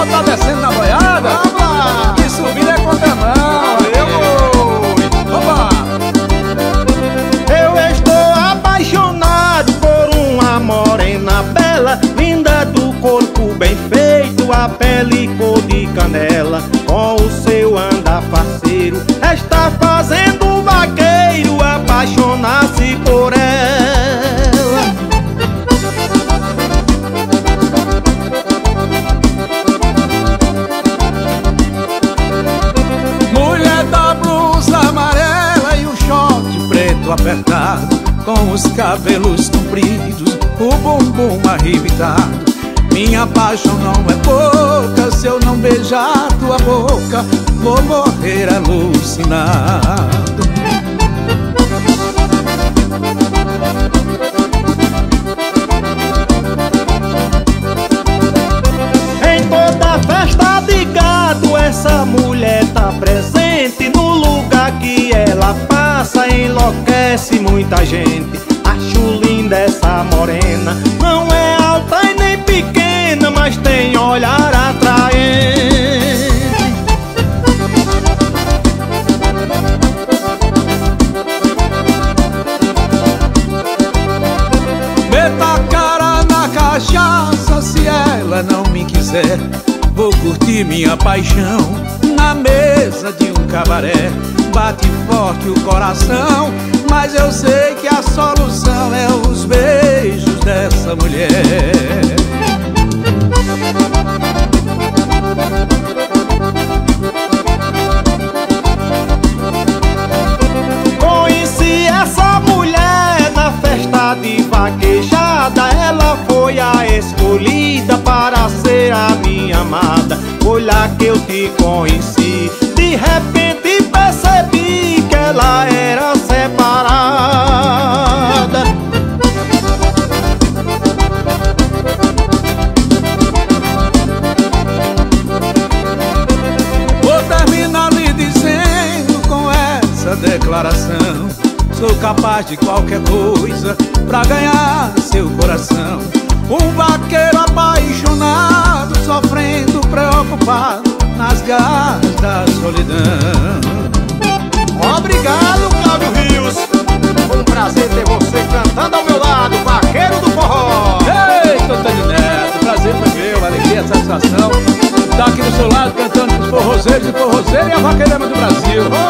pessoal tá descendo na boiada. Vamos lá! E subir é contramão. Eu vou! Vamos! Eu estou apaixonado por uma morena bela, vinda do corpo bem feito, a pele cor de canela. Com o seu andar parceiro, está fazendo o vaqueiro apaixonar-se por ela. Mulher da blusa amarela e um short preto apertado, com os cabelos compridos, o bumbum arrebitado. Minha paixão não é pouca, se eu não beijar tua boca, vou morrer alucinado. Em toda festa de gado, essa mulher tá presente. No lugar que ela passa, enlouquece muita gente. Acho linda essa morena, não é alta e nem pequena, mas tem olhar atraente. Meta a cara na cachaça, se ela não me quiser, vou curtir minha paixão na mesa de um cabaré. Bate forte o coração, mas eu sei que a solução é os beijos dessa mulher. Conheci essa mulher na festa de vaquejada, ela foi a escolhida para ser a minha amada. Foi lá que eu te conheci, de repente percebi que ela era separada. Vou terminar lhe dizendo com essa declaração: sou capaz de qualquer coisa pra ganhar seu coração. Um vaqueiro apaixonado, sofrendo, preocupado nas garras da solidão. Obrigado, Cláudio Rios! Foi um prazer ter você cantando ao meu lado, vaqueiro do forró! Eita, Antônio Neto, prazer foi meu, alegria, satisfação estar aqui do seu lado cantando com os forrozeiros e forrozeiras e a vaqueirama do Brasil.